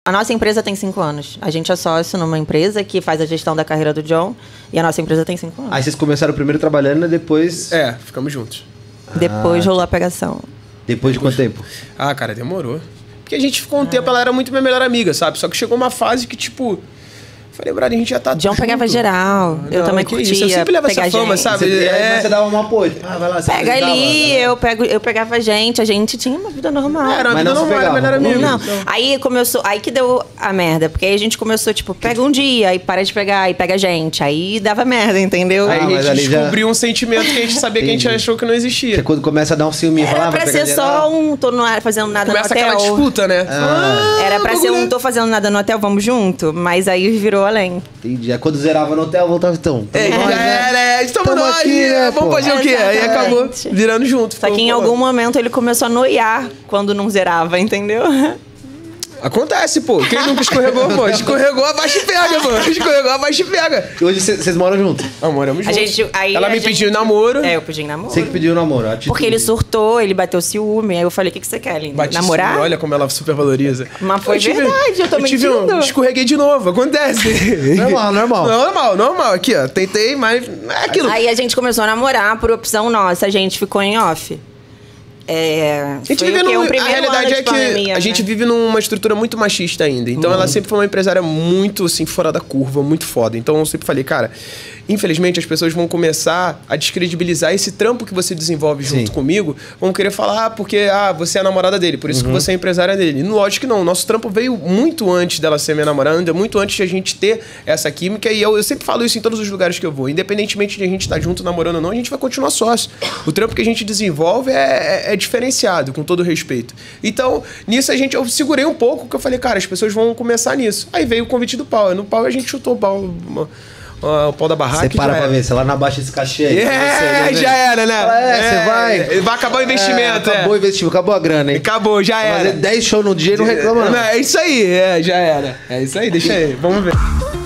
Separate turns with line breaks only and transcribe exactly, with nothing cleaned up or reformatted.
A nossa empresa tem cinco anos. A gente é sócio numa empresa que faz a gestão da carreira do John. E a nossa empresa tem cinco anos.
Aí vocês começaram primeiro trabalhando e depois...
É, ficamos juntos.
Depois
Ah,
rolou a pegação.
Depois de quanto tempo?
Ah, cara, demorou. Porque a gente ficou um tempo, ela era muito minha melhor amiga, sabe? Só que chegou uma fase que, tipo... Falei, brother, a gente já tá
John
junto.
pegava geral. Eu
Não,
também
que
curtia.
isso, eu sempre levo essa
pegar
fama,
gente.
sabe?
Você,
É.
Mas você dava um apoio. Ah, vai lá. Você
Pega
ajudava,
ali,
né?
eu, pego, eu pegava a gente, a gente tinha uma vida normal.
Era uma
Mas
vida
não se
normal, era
pegava.
melhor amigo.
Não,
Então.
aí começou, aí que deu a merda, porque aí a gente começou, tipo, pega um dia, aí para de pegar, aí pega a gente, aí dava merda, entendeu?
Aí
Ah,
a
mas
gente
ali já-
descobriu um sentimento que a gente sabia que a gente
Entendi.
achou que não
Que é
existia.
quando começa a dar um ciúme.
Era
falar,
pra ser só um, tô no ar fazendo nada
Começa
no hotel.
aquela disputa, né?
Ah.
Era pra ser um, tô fazendo nada no hotel, vamos junto, mas aí virou além.
Entendi. Aí quando zerava no hotel, voltava então. Tamo
É,
nós,
já
né?
era, é, estamos
Tamo
nós,
aqui,
né?
né,
Vamos
pô?
fazer o quê? Aí
Exatamente.
acabou virando junto.
Só que
Ficou,
em
pô,
algum momento ele começou a noiar quando não zerava, entendeu?
Acontece, pô. Quem nunca escorregou, pô? Escorregou, abaixa e pega, mano. Escorregou, abaixa e pega.
E hoje vocês moram juntos?
Ah, moramos
A
juntos.
gente, aí
Ela
a
me
gente-
pediu namoro.
É, eu pedi namoro.
Você que pediu namoro. a atitude.
Porque ele surtou, ele bateu ciúme, aí eu falei, o que, que você quer, lindo?
Bati
Namorar?
sim, olha como ela super valoriza.
Mas foi verdade, eu tô
tive um,
mentindo.
escorreguei de novo, acontece.
Normal, normal.
Normal, normal. Aqui, ó. Tentei, mas é aquilo.
Aí a gente começou a namorar por opção nossa, a gente ficou em off. É,
A gente
foi
vive
o quê?
num,
Um
a
primeiro
realidade
ano de
é que
pandemia,
a gente
né?
vive numa estrutura muito machista ainda. Então ela sempre foi uma empresária muito, assim, fora da curva, muito foda. Então eu sempre falei, cara, infelizmente as pessoas vão começar a descredibilizar esse trampo que você desenvolve junto
Sim.
comigo. Vão querer falar, ah, porque ah, você é a namorada dele, por isso que você é a empresária dele. E lógico que não. Nosso trampo veio muito antes dela ser minha namorada, muito antes de a gente ter essa química. E eu, eu sempre falo isso em todos os lugares que eu vou. Independentemente de a gente estar junto, namorando ou não, a gente vai continuar sócio. O trampo que a gente desenvolve é, é, é diferenciado, com todo respeito. Então, nisso a gente, eu segurei um pouco, porque eu falei, cara, as pessoas vão começar nisso. Aí veio o convite do pau. No pau a gente chutou o pau, uma- uma- o pau da barraca.
Você
e
para
já
pra
era.
ver, você lá na baixa esse cachê aí.
É,
você, né,
já era, né?
Fala, é, você vai.
Vai acabar o investimento.
É, acabou o
é.
investimento, acabou a grana, hein?
Acabou, já era.
Fazer dez shows no dia e não reclama, não.
É isso aí, é, já era. É isso aí, deixa aí, vamos ver.